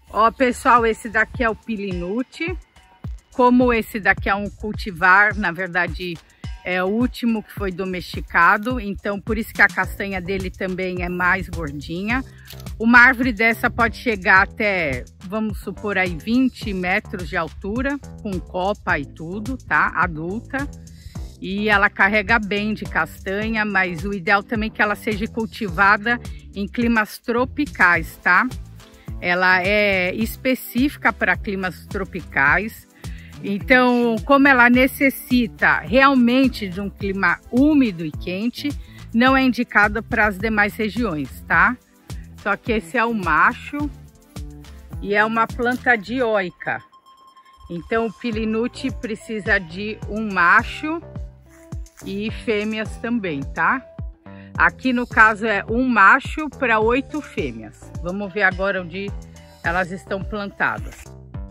Ó, pessoal, esse daqui é o Pilinute. Como esse daqui é um cultivar, na verdade é o último que foi domesticado, então por isso que a castanha dele também é mais gordinha. Uma árvore dessa pode chegar até, vamos supor aí, 20 metros de altura, com copa e tudo, tá? Adulta. E ela carrega bem de castanha, mas o ideal também é que ela seja cultivada em climas tropicais, tá? Ela é específica para climas tropicais. Então, como ela necessita realmente de um clima úmido e quente, não é indicada para as demais regiões, tá? Só que esse é o macho e é uma planta dioica. Então, o Pilinute precisa de um macho e fêmeas também, tá? Aqui no caso é um macho para 8 fêmeas. Vamos ver agora onde elas estão plantadas.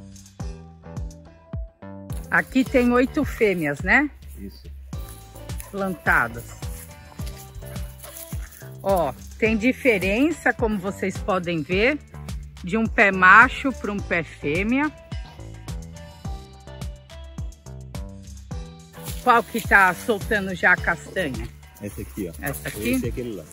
Aqui tem 8 fêmeas, né? Isso. Plantadas. Ó, tem diferença, como vocês podem ver, de um pé macho para um pé fêmea. Qual que tá soltando já a castanha? Esse aqui, ó. Essa aqui? Esse é aquele lá.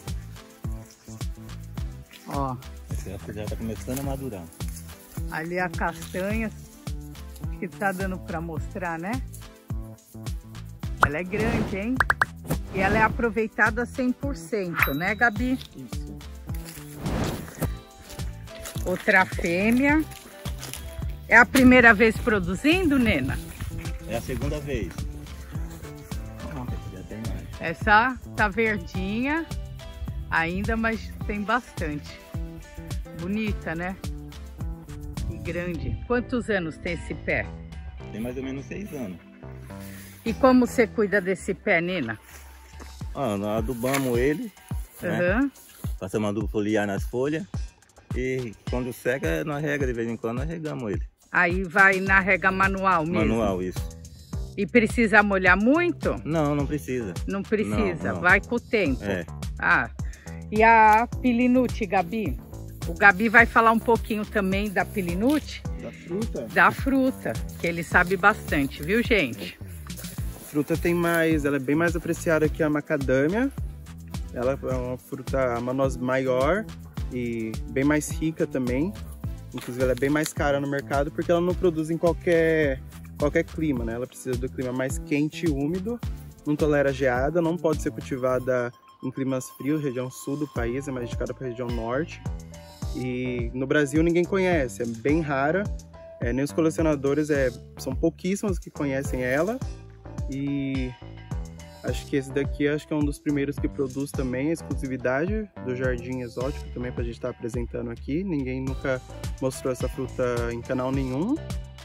Ó. Esse já tá começando a madurar. Ali a castanha. Acho que tá dando para mostrar, né? Ela é grande, hein? E ela é aproveitada 100%, né, Gabi? Isso. Outra fêmea. É a primeira vez produzindo, Nena? É a segunda vez. Ó. Já tem mais. Essa tá verdinha ainda, mas tem bastante. Bonita, né? E grande. Quantos anos tem esse pé? Tem mais ou menos 6 anos. E como você cuida desse pé, Nena? Ó, nós adubamos ele, né? Uhum. Passamos adubo foliar nas folhas. E quando seca, nós rega de vez em quando, nós regamos ele. Aí vai na rega manual mesmo? Manual, isso. E precisa molhar muito? Não, não precisa. Não precisa, Não. vai com o tempo. É. Ah, e a Pilinute, Gabi? O Gabi vai falar um pouquinho também da Pilinute. Da fruta? Da fruta, que ele sabe bastante, viu, gente? A fruta tem mais, ela é bem mais apreciada que a macadâmia. Ela é uma fruta, uma noz maior e bem mais rica também. Inclusive ela é bem mais cara no mercado porque ela não produz em qualquer clima, né? Ela precisa do clima mais quente e úmido, não tolera geada, não pode ser cultivada em climas frios, região sul do país, é mais indicada para a região norte. E no Brasil ninguém conhece, é bem rara, nem os colecionadores, são pouquíssimos que conhecem ela. E acho que esse daqui é um dos primeiros que produz também, a exclusividade do Jardim Exótico também para a gente estar apresentando aqui. Ninguém nunca mostrou essa fruta em canal nenhum.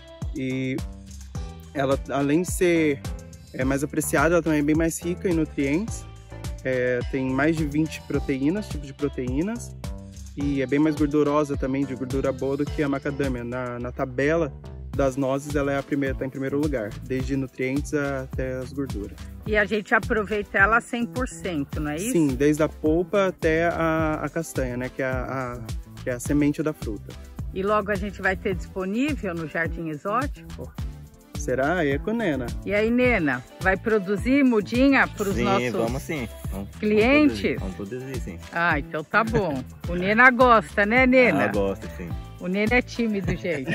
E ela, além de ser mais apreciada, ela também é bem mais rica em nutrientes. Tem mais de 20 proteínas, tipos de proteínas. E é bem mais gordurosa também, de gordura boa, do que a macadâmia. Na tabela das nozes, ela é a primeira, tá em primeiro lugar, desde nutrientes até as gorduras. E a gente aproveita ela 100%, não é isso? Sim, desde a polpa até a castanha, né, que é a semente da fruta. E logo a gente vai ter disponível no Jardim Exótico? Será? Aí é com Nena. E aí, Nena, vai produzir mudinha para os nossos vamos sim. clientes? Vamos produzir, sim. Ah, então tá bom. O Nena gosta, né, Nena? Ela gosta, sim. O Nena é tímido, gente.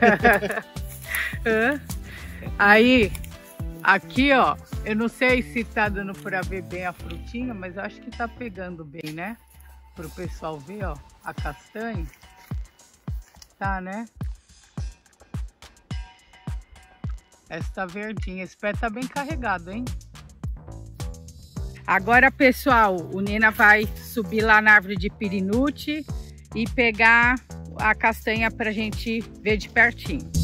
Aí, aqui, ó, eu não sei se tá dando para ver bem a frutinha, mas eu acho que tá pegando bem, né? Para o pessoal ver, ó, a castanha. Tá, né? Essa tá verdinha. Esse pé tá bem carregado, hein? Agora, pessoal, o Nena vai subir lá na árvore de Pilinute e pegar a castanha pra gente ver de pertinho.